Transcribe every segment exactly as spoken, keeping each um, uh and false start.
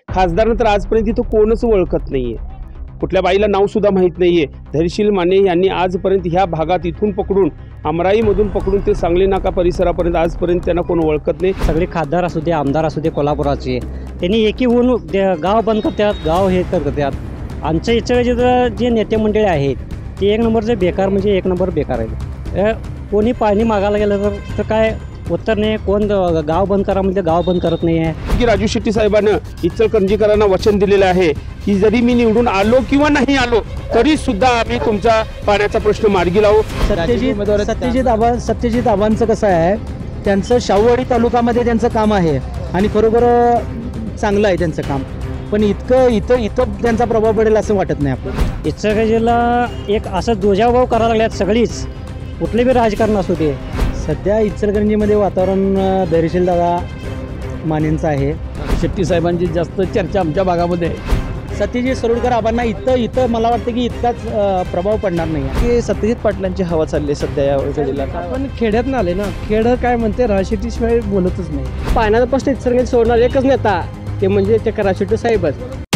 खासदारांना तर आजपर्यंत इथं कोणच ओळखत नाहीये, कुठल्या बाईला नाव सुद्धा माहीत नाहीये। धैर्यशील माने यांनी आजपर्यंत ह्या भागात इथून पकडून अमराईमधून पकडून ते सांगली नाका परिसरापर्यंत आजपर्यंत त्यांना कोण ओळखत नाही। सगळे खासदार असू दे, आमदार असू दे कोल्हापुराचे, त्यांनी एकी होऊन गाव बंद करतात, गाव हे करतात। आमच्या इथं जे नेते मंडळी आहेत ते एक नंबरचे बेकार, म्हणजे एक नंबर बेकार आहे। कोणी पाणी मागायला गेलं तर तर काय उत्तर नाही, कोण गाव बंद करा म्हणजे गाव बंद करत नाही आहे। की राजू शेट्टी साहेबांना इचलकरंजीकरांना वचन दिलेलं आहे की जरी मी निवडून आलो किंवा नाही आलो तरी सुद्धा आम्ही तुमचा पाण्याचा प्रश्न मार्गी लावू। सत्यजित सत्यजित आव्हान सत्यजित आव्हानचं कसं आहे, त्यांचं शाहूवाडी तालुक्यामध्ये त्यांचं काम आहे आणि खरोखर चांगलं आहे त्यांचं काम, पण इतकं इथं इथं त्यांचा प्रभाव पडेल असं वाटत नाही। आपण इचलकरंजीला एक असं दोजाभाव करायला लागल्यात सगळीच, कुठले बी राजकारण असू दे। सध्या इचलकरंजीमध्ये वातावरण धैर्यशील दादा मानेंचं आहे। शेट्टी साहेबांची जास्त चर्चा आमच्या भागामध्ये आहे। सत्यजित सरोडकर आबांना इथं इथं मला वाटतं की इतकाच प्रभाव पडणार नाही की सत्यजित पाटलांची हवा चालली सध्या या जिल्ह्यात। आपण खेड्यात आले ना, खेड काय म्हणते राजशेट्टीशिवाय बोलतच नाही। पाण्याचा प्रश्न इचलकरंजी सोडणार एकच नेता, ते म्हणजे ते राजशेट्टी साहेबच।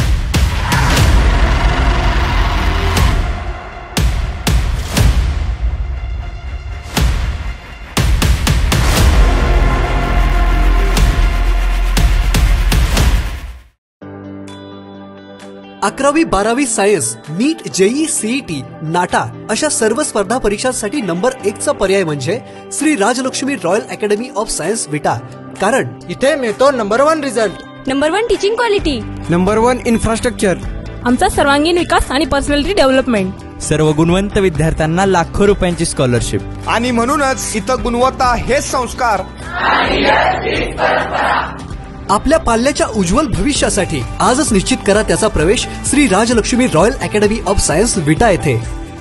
अकरावी बारावी science, NEET, JEE, CET, NATA अशा सर्व स्पर्धा परीक्षांसाठी नंबर एक चा पर्याय म्हणजे Shri Rajlakshmi Royal Academy of Science Vita. कारण इथे मिळतो number one result, number one teaching quality, number one infrastructure, आमचा सर्वांगीण विकास आणि पर्सनॅलिटी डेव्हलपमेंट, सर्व गुणवंत विद्यार्थ्यांना लाखो रुपयांची स्कॉलरशिप आणि म्हणूनच इथं गुणवत्ता हे संस्कार। आपल्या पाल्याच्या उज्ज्वल भविष्यासाठी आजच निश्चित करा त्याचा प्रवेश Shri Rajlakshmi Royal Academy of Science Vita येथे।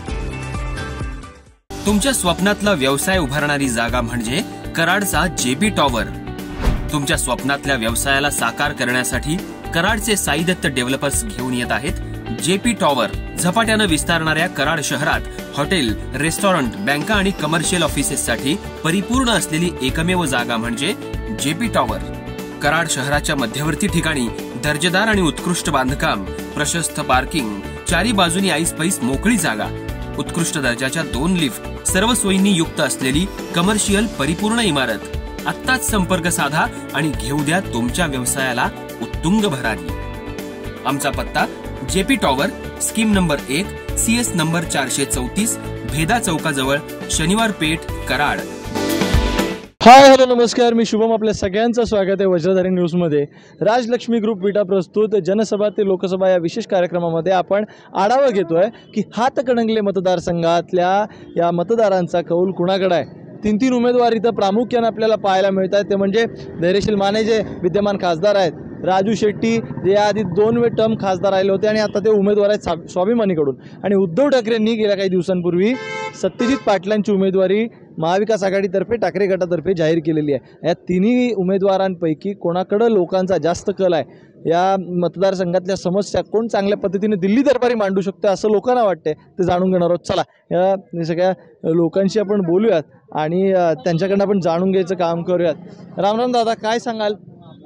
तुमच्या स्वप्नातला व्यवसाय उभारणारी जागा म्हणजे कराडचा जेबी टॉवर। तुमच्या स्वप्नातल्या व्यवसायाला साकार करण्यासाठी कराडचे साई दत्त डेव्हलपर्स घेऊन येत आहेत जेपी टॉवर। झपाट्यानं विस्तारणाऱ्या कराड शहरात हॉटेल, रेस्टॉरंट, बँका आणि कमर्शियल ऑफिसेससाठी परिपूर्ण असलेली एकमेव जागा म्हणजे जेपी टॉवर। कराड शहराच्या मध्यवर्ती ठिकाणी दर्जेदार आणि उत्कृष्ट बांधकाम, प्रशस्त पार्किंग, चारी बाजूनी ऐस पैस मोकळी जागा, उत्कृष्ट दर्जाच्या दोन लिफ्ट, सर्व सोयींनी युक्त असलेली कमर्शियल परिपूर्ण इमारत। आत्ताच संपर्क साधा आणि घेऊ द्या तुमच्या व्यवसायाला उत्तुंग भरारी। आमचा पत्ता जेपी टॉवर, स्कीम नंबर एक, सीएस नंबर चारशे चौतीस, भेदा चौकाजवळ, शनिवार पेठ, कराड। हाय हॅलो नमस्कार, मी शुभम, आपल्या सगळ्यांचं स्वागत आहे वज्रधारी न्यूजमध्ये। राजलक्ष्मी ग्रुप विटा प्रस्तुत जनसभा ते लोकसभा या विशेष कार्यक्रमामध्ये आपण आढावा घेतोय की हातकणंगले मतदारसंघातल्या या मतदारांचा कौल कुणाकडे आहे। तीन तीन उमेदवार इथं प्रामुख्याने आपल्याला पाहायला मिळत आहेत, ते म्हणजे धैर्यशील माने जे विद्यमान खासदार आहेत, राजू शेट्टी जे याआधी दोन वेळ टर्म खासदार राहिले होते आणि आता ते उमेदवार आहेत स्वाभिमानीकडून, आणि उद्धव ठाकरेंनी गेल्या काही दिवसांपूर्वी सत्यजित पाटलांची उमेदवारी महाविकास आघाडीतर्फे ठाकरे गटातर्फे जाहीर केलेली आहे। या तिन्ही उमेदवारांपैकी कोणाकडे लोकांचा जास्त कल आहे, या मतदारसंघातल्या समस्या कोण चांगल्या पद्धतीने दिल्ली दरबारी मांडू शकतो असं लोकांना वाटते, ते जाणून घेणार आहोत। चला या सगळ्या लोकांशी आपण बोलूयात आणि त्यांच्याकडनं आपण जाणून घ्यायचं काम करूयात। राम राम दादा, काय सांगाल,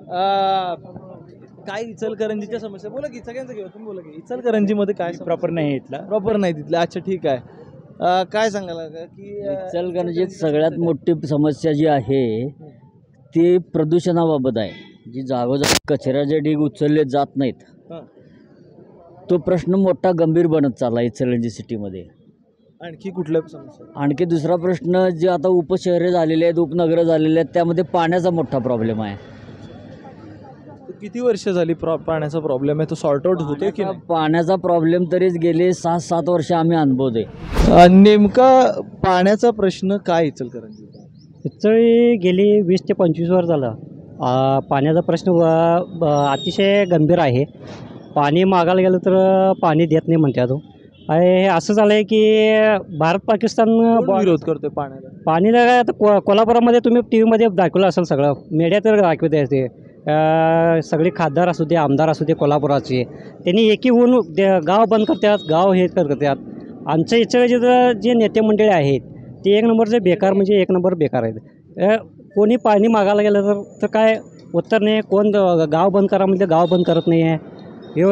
काय इचलकरंजीच्या समस्या बोला की, सगळ्यांचं घेऊ, तुम्ही बोला की इचलकरंजीमध्ये काय प्रॉपर नाही इथला, प्रॉपर नाही तिथलं, अच्छा ठीक आहे। काय सांगाल की इचलकरंजीत सगळ्यात मोठी समस्या जी आहे ती प्रदूषणाबाबत आहे, जी जागोजागी कचऱ्याचे ढीग उचलले जात नाहीत, तो प्रश्न मोठा गंभीर बनत चालला इचलकरंजी सिटीमध्ये। आणखी कुठल्या समस्या? आणखी दुसरा प्रश्न, जे आता उपशहरे झालेले आहेत, उपनगरं झालेले आहेत, त्यामध्ये पाण्याचा मोठा प्रॉब्लेम आहे। किती वर्ष झाली प्रॉ पाण्याचा प्रॉब्लेम आहे, तो सॉर्ट आउट होतोय की नाही? पाण्याचा प्रॉब्लेम तरीच गेले सहा सात वर्ष आम्ही अनुभवतोय। नेमका पाण्याचा प्रश्न काय इचलकरंजीचा? इचळी गेली वीस ते पंचवीस वर्ष झाला पाण्याचा प्रश्न अतिशय गंभीर आहे। पाणी मागायला गेलं तर पाणी देत नाही म्हणतात। हे असं झालं आहे की भारत पाकिस्तान विरोध करतोय पाण्याला। पाणीला आता को कोल्हापुरामध्ये तुम्ही टी व्हीमध्ये दाखवलं असेल, सगळं मीडिया तर दाखवते ते, सगळे खासदार असू दे, आमदार असू दे कोल्हापुराचे, त्यांनी एकी होऊन गाव बंद करतात, गाव हे करतात। आमच्या इथं जे नेते मंडळी आहेत ते एक नंबरचे बेकार, म्हणजे एक नंबर बेकार आहेत। कोणी पाणी मागायला गेलं तर तर काय उत्तर नाही. कोण गाव बंद करा म्हणजे गाव बंद करत नाही आहे. हे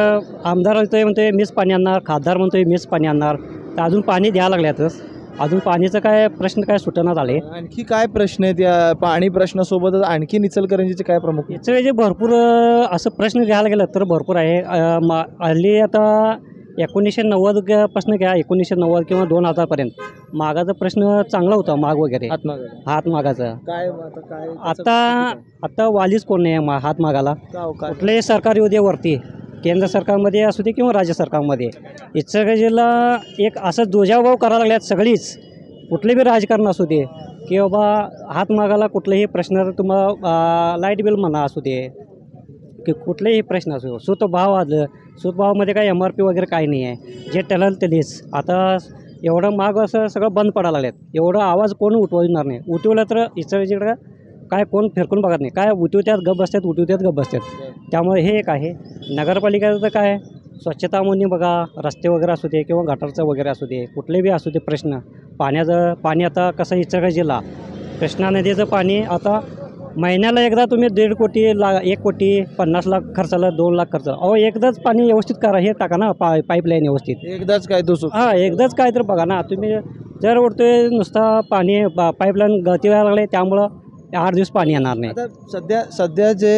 आमदार म्हणतोय म्हणतोय मीच पाणी आणणार, खासदार म्हणतोय मीच पाणी आणणार. तर अजून पाणी द्यायला लागल्यातच. अजून पाणीचं काय प्रश्न काय सुटण्यात आले. आणखी काय प्रश्न आहेत या पाणी प्रश्नासोबतच? आणखी इचलकरंजीचे काय प्रमुख? याचं जे भरपूर असं प्रश्न घ्यायला गेलं तर भरपूर आहे. मा हल्ली आता एकोणीसशे नव्वद पासून घ्या, एकोणीसशे नव्वद किंवा दोन हजारपर्यंत मागाचा प्रश्न चांगला होता. माग वगैरे हात मागाचा काय आता काय आता आता वालीच कोण नाही मा हात मागाला. कुठलेही सरकार येऊ दे वरती, केंद्र सरकारमध्ये असू दे किंवा राज्य सरकारमध्ये, इचलकरंजीला एक असं दुजाभाव करायला लागल्यात सगळीच. कुठले बी राजकारण असू दे की बाबा हात मागायला कुठलेही प्रश्न, तुम्हाला लाईट बिल म्हणा असू दे की कुठलेही प्रश्न असो, सूत भाव आलं, सूत भावामध्ये काय एम आर पी वगैरे काही नाही आहे. जे टलल तेच आता एवढं माग असं सगळं बंद पडायला लागल्यात. एवढं आवाज कोण उठवणार नाही. उठवलं तर इचलकरंजीकडं काय कोण फिरकून बघत नाही. काय उठवत्यात गप बसतात, उठवत्यात गप बसतात. त्यामुळे हे एक आहे. नगरपालिकेचं तर काय स्वच्छता म्हणून बघा, रस्ते वगैरे असू दे किंवा गटारचं वगैरे असू दे, कुठले बी असू दे प्रश्न. पाण्याचं पाणी आता कसं इचलकरंजीला कृष्णा नदीचं पाणी आता महिन्याला एकदा तुम्ही दीड कोटी ला एक कोटी पन्नास लाख खर्चाला दोन लाख खर्च. अहो एकदाच पाणी व्यवस्थित करा, हे टाका ना पा पाईपलाईन व्यवस्थित. एकदाच काय तो हां एकदाच काय तर बघा ना तुम्ही. जर उडतोय नुसता पाणी पाईपलाईन गळती व्हायला लागले, त्यामुळं आठ दिवस पाणी येणार नाही. आता सध्या सध्या जे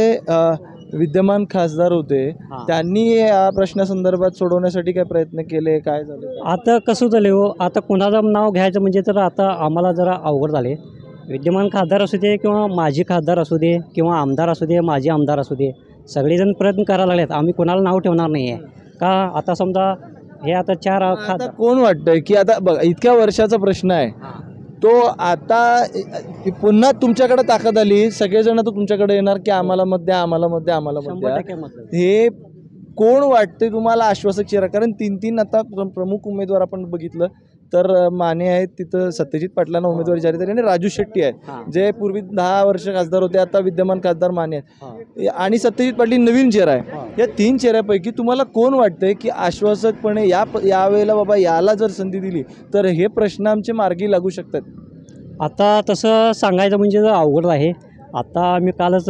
विद्यमान खासदार होते त्यांनी या प्रश्नासंदर्भात सोडवण्यासाठी काय प्रयत्न केले, काय झाले? आता कसं झाले हो, आता कुणाचं नाव घ्यायचं म्हणजे तर आता आम्हाला जरा अवघड झाले. विद्यमान खासदार असू दे किंवा माजी खासदार असू दे किंवा आमदार असू दे, माजी आमदार असू दे, सगळेजण प्रयत्न करायला लागलेत. आम्ही कोणाला नाव ठेवणार नाही आहे का. आता समजा हे आता चार खासदार कोण वाटतंय की आता बघा इतक्या वर्षाचा प्रश्न आहे तो, आता पुन्हा तुमच्याकडे ताकद आली, सगळेजण तर तुमच्याकडे येणार की आम्हाला मत द्या, आम्हाला मत द्या, आम्हाला मत द्या. हे कोण वाटते तुम्हाला आश्वासक चेहरा? कारण तीन तीन आता प्रमुख उमेदवार आपण बघितलं तर माने आहेत, तिथं सत्यजित पाटलांना उमेदवारी जारी झाली आणि राजू शेट्टी आहेत जे पूर्वी दहा वर्ष खासदार होते, आता विद्यमान खासदार माने आहेत आणि सत्यजित पाटील नवीन चेहरा आहे. या तीन चेहऱ्यापैकी तुम्हाला कोण वाटतंय की आश्वासकपणे या यावेळेला बाबा याला जर संधी दिली तर हे प्रश्न आमचे मार्गी लागू शकतात? आता तसं सांगायचं म्हणजे अवघड आहे. आता मी कालच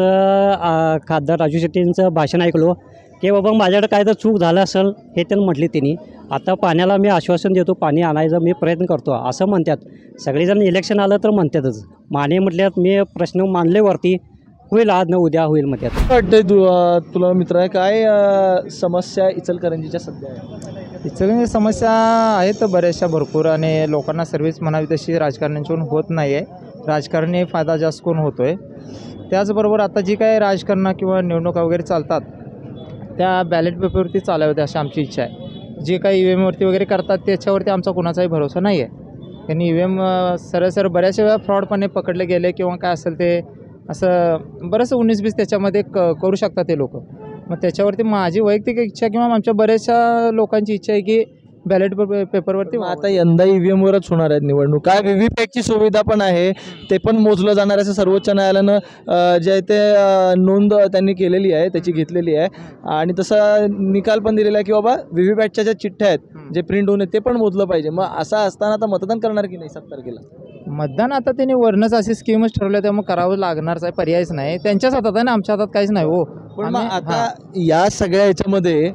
खासदार राजू शेट्टींचं भाषण ऐकलो की बाबा माझ्याकडे काय तर चूक झालं असेल हे त्यांनी म्हटले. त्यांनी आता पाण्याला मी आश्वासन देतो, पाणी आणायचं मी प्रयत्न करतो असं म्हणतात. सगळेजण इलेक्शन आलं तर म्हणतातच. माने म्हटल्यात मी प्रश्न मानले वरती, होईल आज न उद्या होईल म्हणतात. वाटतंय तू तुला मित्र आहे काय समस्या इचलकरंजीच्या सध्या आहे? इचलकरंजी समस्या आहेत बऱ्याचशा भरपूर आणि लोकांना सर्व्हिस म्हणावी तशी राजकारण्यांच्याकडून होत नाही आहे. राजकारणी फायदा जास्त कोण होतो आहे. त्याचबरोबर आता जी काय राजकारण किंवा निवडणुका वगैरे चालतात त्या बॅलेट पेपरवरती चालाव्यात अशी आमची इच्छा आहे. जे काही ई व्ही एमवरती वगैरे करतात त्याच्यावरती आमचा कुणाचाही भरोसा नाही आहे. त्यांनी ई व्ही एम सरळ सरळ बऱ्याचशा वेळा फ्रॉडपणे पकडले गेले किंवा काय असेल ते असं बरंचसं उन्नीस बीस त्याच्यामध्ये क करू शकतात ते लोक. मग त्याच्यावरती माझी वैयक्तिक इच्छा किंवा आमच्या बऱ्याचशा लोकांची इच्छा आहे की बॅलेट पेपरवरती आता यंदा ई व्ही एमवरच होणार आहेत निवडणूक. काय व्ही व्ही पॅटची सुविधा पण आहे, ते पण मोजलं जाणार असं सर्वोच्च न्यायालयानं जे ते नोंद त्यांनी केलेली आहे त्याची घेतलेली आहे आणि तसा निकाल पण दिलेला आहे की बाबा व्ही व्ही पॅटच्या ज्या चिठ्ठ्या आहेत जे प्रिंट होऊन ते पण मोजलं पाहिजे. मग असं असताना आता मतदान करणार की नाही सात तारखेला? मतदान आता त्यांनी वरणच अशी स्कीमच ठरवल्या त्यामुळे करावं लागणारच आहे, पर्यायच नाही. त्यांच्याच हातात आहे ना, आमच्या हातात काहीच नाही हो. पण मग आता या सगळ्या ह्याच्यामध्ये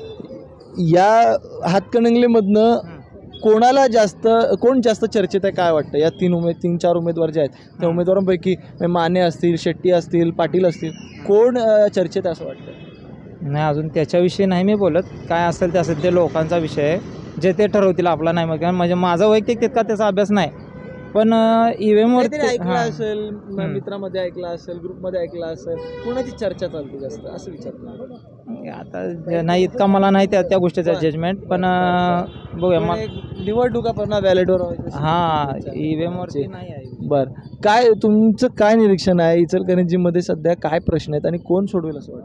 या हातकणंगलेमधनं कोणाला जास्त कोण जास्त चर्चेत आहे काय वाटतं? या तीन उमेद तीन चार उमेदवार जे आहेत त्या उमेदवारांपैकी माने असतील, शेट्टी असतील, पाटील असतील, कोण चर्चेत आहे असं वाटतं? नाही अजून त्याच्याविषयी नाही मी बोलत. काय असेल ते असेल ते लोकांचा विषय आहे, जे ते ठरवतील, आपला नाही. मग म्हणजे माझा वैयक्तिक तितका त्याचा अभ्यास नाही. पण ई व्ही एमवर ऐकलं असेल, मित्रामध्ये ऐकलं असेल, ग्रुपमध्ये ऐकलं असेल, कोणाची चर्चा चालते जास्त असं विचारतो? आता नाही इतका मला नाही त्या त्या गोष्टीचा जजमेंट, पण बघूया मग निवडणुका पण बॅलेटवर हां ई व्ही एमवरती नाही आहे. बरं, काय तुमचं काय निरीक्षण आहे इचलकरंजीमध्ये सध्या काय प्रश्न आहेत आणि कोण सोडवेल असं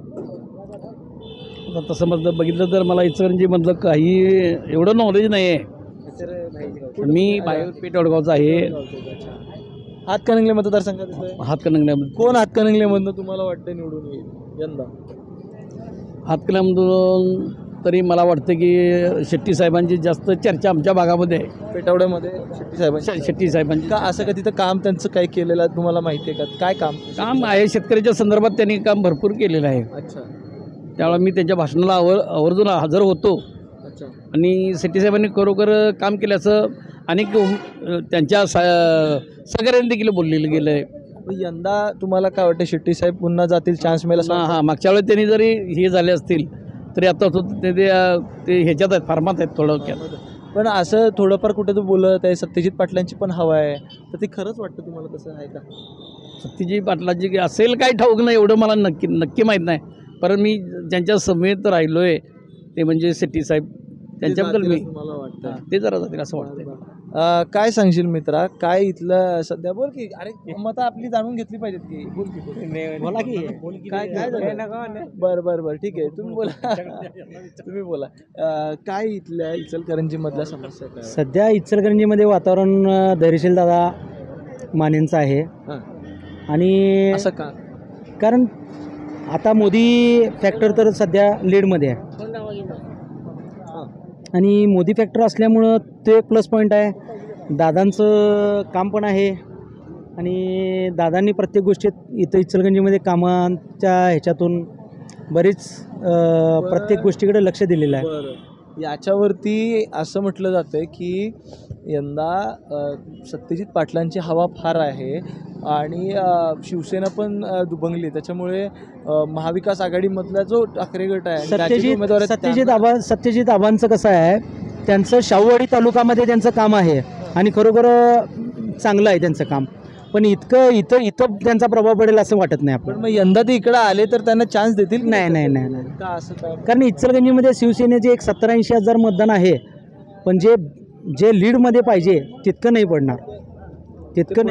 वाटतं? तसं मधलं बघितलं तर मला इचलकरंजीमधलं काही एवढं नॉलेज नाही आहे. मी बाहेर पेठ वडगावचा आहे. हातकणंगले मतदारसंघात हातकणंगल्यामध्ये कोण हातकणंगलेमधनं तुम्हाला वाटतं निवडून येईल यंदा? हातकणंगल्यामधून तरी मला वाटतं की शेट्टी साहेबांची जास्त चर्चा आमच्या भागामध्ये आहे. पेटावड्यामध्ये शेट्टी साहेबांची शेट्टी साहेबांची का असं का तिथं काम त्यांचं काय केलेलं आहे तुम्हाला माहिती आहे का? काय काम काम आहे शेतकऱ्याच्या संदर्भात त्यांनी काम भरपूर केलेलं आहे. अच्छा. त्यावेळेला मी त्यांच्या भाषणाला आवर आवर्जून हजर होतो. अच्छा. आणि शेट्टी साहेबांनी खरोखर काम केल्याचं अनेक त्यांच्या सहकार्याने देखील बोललेलं गेलं आहे. यंदा तुम्हाला काय वाटतं शेट्टी साहेब पुन्हा जातील, चान्स मिळेल? हां हां मागच्या वेळेस त्यांनी जरी हे झाले असतील तरी आता ते ते ह्याच्यात आहेत, फार्मात आहेत थोडक्यात. पण असं थोडंफार कुठं तू बोलत आहे सत्यजित पाटलांची पण हवा आहे, तर ते खरंच वाटतं तुम्हाला तसं आहे का? सत्यजित पाटलांची असेल काही ठाऊक नाही, एवढं मला नक्की नक्की माहीत नाही. पण मी ज्यांच्या समेत राहिलो आहे ते म्हणजे शेट्टी साहेब, त्यांच्याबद्दल मी मला वाटतं ते जरा जातील असं वाटतं. काय सांगशील मित्रा, काय इथलं सध्या बोल की, अरे मतं आपली जाणून घेतली पाहिजेत की, बोल की बोला की काय काय बरं बरं बरं ठीक आहे, तुम्ही बोला तुम्ही बोला. अं, काय इथल्या इचलकरंजी मधल्या समस्या काय? सध्या इचलकरंजीमध्ये वातावरण अ, धैर्यशील दादा मानेंचं आहे. आणि असं का? कारण आता मोदी फॅक्टर तर सध्या लीडमध्ये आहे आणि मोदी फॅक्टर असल्यामुळं तो एक प्लस पॉईंट आहे. दादांचं काम पण आहे आणि दादांनी प्रत्येक गोष्टीत इथं इचलकरंजीमध्ये कामांच्या ह्याच्यातून बरीच प्रत्येक गोष्टीकडे लक्ष दिलेलं आहे. याच्यावरती असं म्हटलं जातं की यंदा सत्यजित पाटलांची हवा फार आहे आणि शिवसेना पण दुभंगली, त्याच्यामुळे महाविकास आघाडीमधला जो ठाकरे गट आहे सत्यजित सत्यजित आबा सत्यजित आबांचं कसं आहे, त्यांचं शाहूवाडी तालुक्यामध्ये त्यांचं काम आहे आणि खरोखर चांगलं आहे त्यांचं काम. पण इतकं इथं इथं त्यांचा प्रभाव पडेल असं वाटत नाही आपण. मग यंदा ते इकडं आले तर त्यांना चान्स देतील? नाही नाही नाही नाही का असं काय? कारण इचलकरंजीमध्ये शिवसेनेचे एक सत्तर ऐंशी हजार मतदान आहे, पण जे जे लीडमध्ये पाहिजे तितकं नाही पडणार. तितकं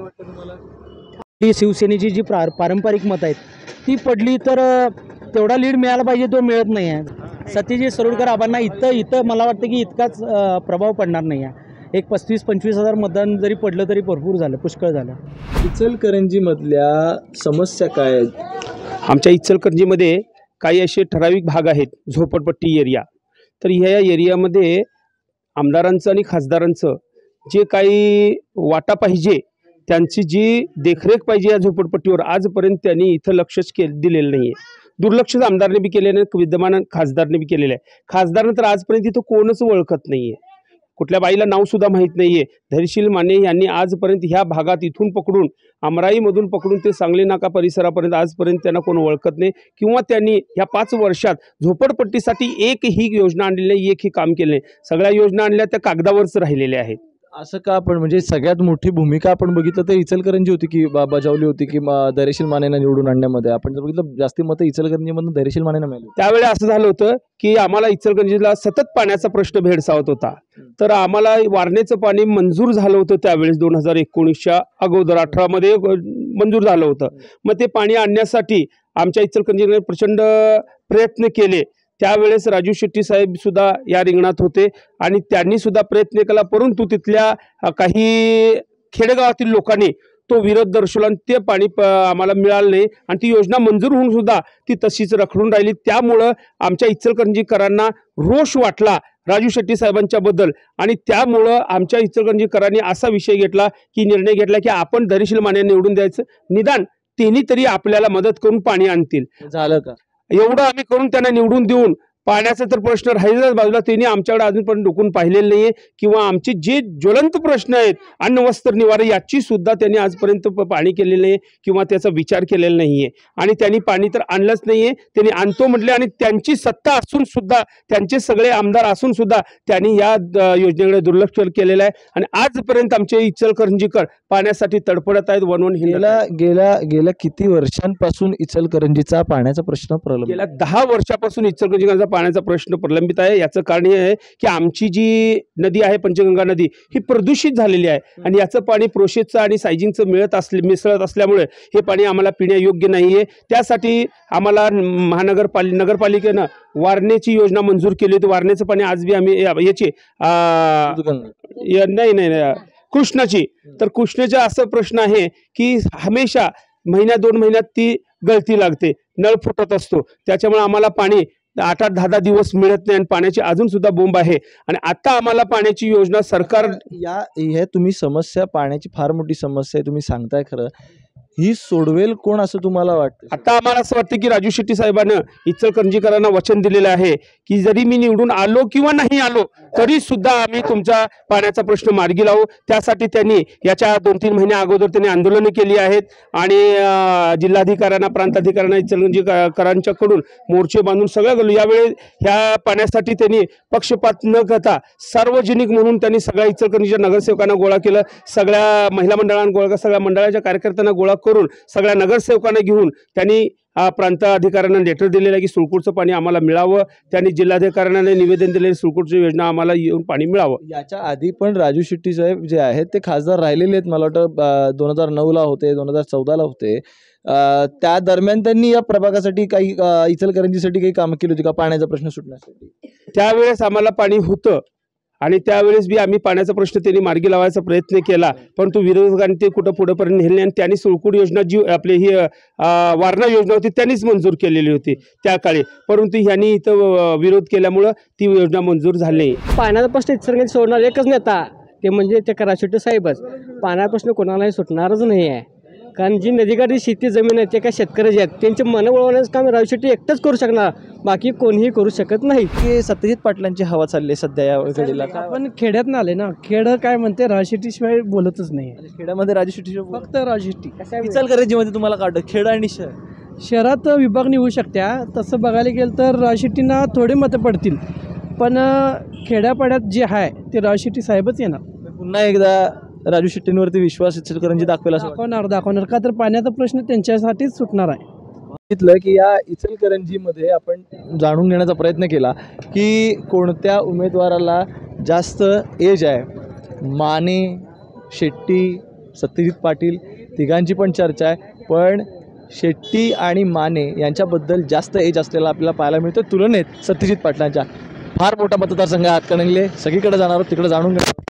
नाही. शिवसेनेची जी प्रा पारंपरिक मतं आहेत ती पडली तर तेवढा लीड मिळायला पाहिजे, तो मिळत नाही आहे. सत्यजित सरोडकर आबांना इथं इथं मला वाटतं की इतकाच प्रभाव पडणार नाही आहे. एक पस्तीस पंचवीस हजार मतदान जरी पडलं तरी भरपूर झालं, पुष्कळ झालं. इचलकरंजीमधल्या समस्या काय आहेत? आमच्या इचलकरंजीमध्ये काही असे ठराविक भाग आहेत, झोपडपट्टी एरिया. तर ह्या एरियामध्ये आमदारांचं आणि खासदारांचं जे काही वाटा पाहिजे, त्यांची जी देखरेख पाहिजे या झोपडपट्टीवर, आजपर्यंत त्यांनी इथं लक्षच के दिलेलं नाही आहे. दुर्लक्ष आमदारने बी केलेलं आहे, विद्यमान खासदारने बी केलेलं आहे. खासदारनं तर आजपर्यंत इथं कोणच ओळखत नाही आहे, कुठल्या बाईला नावसुद्धा माहीत नाही आहे. धैर्यशील माने यांनी आजपर्यंत ह्या भागात इथून पकडून अमराईमधून पकडून ते सांगली नाका परिसरापर्यंत आजपर्यंत त्यांना कोण ओळखत नाही, किंवा त्यांनी ह्या पाच वर्षात झोपडपट्टीसाठी एकही योजना आणलेली नाही, एकही काम केलं नाही. सगळ्या योजना आणल्या त्या कागदावरच राहिलेल्या आहेत. असं का? पण म्हणजे सगळ्यात मोठी भूमिका आपण बघितलं तर इचलकरंजी होती की बजावली होती की धैर्यशील मानेंना निवडून आणण्यामध्ये. आपण जर बघितलं जास्ती मतं इचलकरंजीमधून धैर्यशील मानेंना मिळाली. त्यावेळी असं झालं होतं की आम्हाला इचलकरंजीला सतत पाण्याचा प्रश्न भेडसावत होता, तर आम्हाला वारण्याचं पाणी मंजूर झालं होतं त्यावेळेस दोन हजार एकोणीसच्या अगोदर अठरामध्ये मंजूर झालं होतं. मग ते पाणी आणण्यासाठी आमच्या इचलकरंजीने प्रचंड प्रयत्न केले. त्यावेळेस राजू शेट्टी साहेब सुद्धा या रिंगणात होते आणि त्यांनी सुद्धा प्रयत्न केला, परंतु तिथल्या काही खेडेगावातील लोकांनी तो विरोध दर्शवला आणि ते पाणी प आम्हाला मिळालं नाही आणि ती योजना मंजूर होऊन सुद्धा ती तशीच रखडून राहिली. त्यामुळं आमच्या इचलकरंजीकरांना रोष वाटला राजू शेट्टी साहेबांच्याबद्दल आणि त्यामुळं आमच्या इचलकरंजीकरांनी असा विषय घेतला की निर्णय घेतला की आपण धैर्यशील माने निवडून द्यायचं, निदान त्यांनी तरी आपल्याला मदत करून पाणी आणतील. झालं का? एवढं आम्ही करून त्यांना निवडून देऊन पाण्याचा तर प्रश्न राहिलाच बाजूला, त्यांनी आमच्याकडे अजूनपर्यंत डोकून पाहिलेलं नाही आहे, किंवा आमचे जे ज्वलंत प्रश्न आहेत अन्न वस्त्र निवारा याची सुद्धा त्यांनी आजपर्यंत पाणी केलेलं नाही किंवा त्याचा विचार केलेला नाही आहे. आणि त्यांनी पाणी तर आणलंच नाही आहे, त्यांनी आणतो म्हटले आणि त्यांची सत्ता असून सुद्धा, त्यांचे सगळे आमदार असून सुद्धा त्यांनी या योजनेकडे दुर्लक्ष केलेलं आहे आणि आजपर्यंत आमचे इचलकरंजीकर पाण्यासाठी तडफडत आहेत. वन वन गेल्या गेल्या गेल्या किती वर्षांपासून इचलकरंजीचा पाण्याचा प्रश्न प्रलंबित? गेल्या दहा वर्षापासून इचलकरंजीचा पाण्याचा प्रश्न प्रलंबित आहे. याचं कारण हे आहे की आमची जी नदी आहे पंचगंगा नदी ही प्रदूषित झालेली आहे आणि याचं पाणी प्रोसेसचं आणि सायझिंगचं मिळत असले मिसळत असल्यामुळे हे पाणी आम्हाला पिण्यायोग्य नाही आहे. त्यासाठी आम्हाला महानगरपालि नगरपालिकेनं वारण्याची योजना मंजूर केली होती. वारण्याचं पाणी आज बी आम्ही याची नाही नाही कृष्णाची, तर कृष्णाचा असा प्रश्न आहे की हमेशा महिन्या दोन महिन्यात ती गळती लागते, नळ फुटत असतो. त्याच्यामुळे आम्हाला पाणी आठ आठ दहा दहा दिवस मिळत नाही आणि पाण्याची अजून सुद्धा बोंब आहे. आणि आता आम्हाला पाण्याची योजना सरकार या हे तुम्ही समस्या, पाण्याची फार मोठी समस्या आहे तुम्ही सांगताय, खरं ही सोडवेल कोण असं तुम्हाला वाटतं? आता आम्हाला असं वाटतं की राजू शेट्टी साहेबांना इचलकरंजीकरांना वचन दिलेलं आहे की जरी मी निवडून आलो किंवा नाही आलो तरी सुद्धा आम्ही तुमचा पाण्याचा प्रश्न मार्गी लावू. त्यासाठी त्यांनी याच्या दोन तीन महिन्या अगोदर त्यांनी आंदोलनं केली आहेत आणि जिल्हाधिकाऱ्यांना, प्रांताधिकाऱ्यांना इचलकरंजीकरांच्याकडून मोर्चे बांधून सगळं गेलो. यावेळी ह्या पाण्यासाठी त्यांनी पक्षपात न करता सार्वजनिक म्हणून त्यांनी सगळ्या इचलकरंजीच्या नगरसेवकांना गोळा केलं, सगळ्या महिला मंडळांना गोळा, सगळ्या मंडळाच्या कार्यकर्त्यांना गोळा करून सगळ्या नगरसेवकांना घेऊन त्यांनी प्रांत अधिकाऱ्यांना लेटर दिलेलं आहे की सुळकूटचं पाणी आम्हाला मिळावं. त्यांनी जिल्हाधिकाऱ्यांना निवेदन दिले सुळकूटची योजना आम्हाला येऊन पाणी मिळावं. याच्या आधी पण राजू शेट्टी साहेब जे आहेत ते खासदार राहिलेले आहेत. मला वाटतं दोन हजार नऊला होते, दोन हजार चौदाला होते. त्या दरम्यान त्यांनी या प्रभागासाठी काही इचलकरंजीसाठी काही कामं केली होती का पाण्याचा प्रश्न सुटण्यासाठी? त्यावेळेस आम्हाला पाणी होतं आणि त्यावेळेस बी आम्ही पाण्याचा प्रश्न त्यांनी मार्गी लावायचा प्रयत्न केला, परंतु विरोधकांनी ते कुठं पुढेपर्यंत नेले आणि त्यांनी सुळकूट योजना जी आपली ही वारणा योजना होती त्यांनीच मंजूर केलेली होती त्या काळी, परंतु ह्यांनी इथं विरोध केल्यामुळं ती योजना मंजूर झाली. पाण्याचा प्रश्न इचलकरंजी सोडणार एकच नेता, ते म्हणजे ते राजू शेट्टी साहेबच. पाण्याचा प्रश्न कोणालाही सुटणारच नाही आहे, कारण जी नदीकाठी शेती जमीन आहे ते काय शेतकऱ्याचे आहेत, त्यांचे मन वळवण्याचं काम राजू शेट्टी एकटंच करू शकणार, बाकी कोणीही करू शकत नाही. की सत्यजित पाटलांची हवा चालली सध्या या घडीला. आपण खेड्यात आले ना, खेड काय म्हणते राजू शेट्टी शिवाय बोलतच नाही. खेड्यामध्ये राजू शेट्टी फक्त राजू शेट्टी. इचलकरंजीमध्ये तुम्हाला काढ खेड आणि शहर शहरात विभागणी होऊ शकत्या, तसं बघायला गेलं तर राजू शेट्टींना थोडे मतं पडतील, पण खेड्यापाड्यात जे आहे ते राजू शेट्टी साहेबच येणार. पुन्हा एकदा राजू शेट्टींवरती विश्वास इचलकरंजी दाखवेल असं दाखवणार दाखवणार का तर पाण्याचा प्रश्न त्यांच्यासाठीच सुटणार आहे. सांगितलं की या इचलकरंजीमध्ये आपण जाणून घेण्याचा प्रयत्न केला की कोणत्या उमेदवाराला जास्त एज आहे. माने, शेट्टी, सत्यजित पाटील तिघांची पण चर्चा आहे, पण शेट्टी आणि माने यांच्याबद्दल जास्त एज असलेला आपल्याला पाहायला मिळतं तुलनेत सत्यजित पाटलांच्या. फार मोठा मतदारसंघ हातकणंगले, सगळीकडे जाणार आहोत, तिकडे जाणून घेणार.